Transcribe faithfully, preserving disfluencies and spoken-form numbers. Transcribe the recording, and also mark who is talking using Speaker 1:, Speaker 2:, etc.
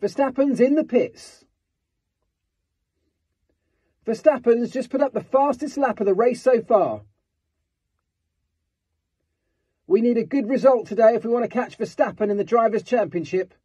Speaker 1: Verstappen's in the pits. Verstappen's just put up the fastest lap of the race so far. We need a good result today if we want to catch Verstappen in the Drivers' Championship.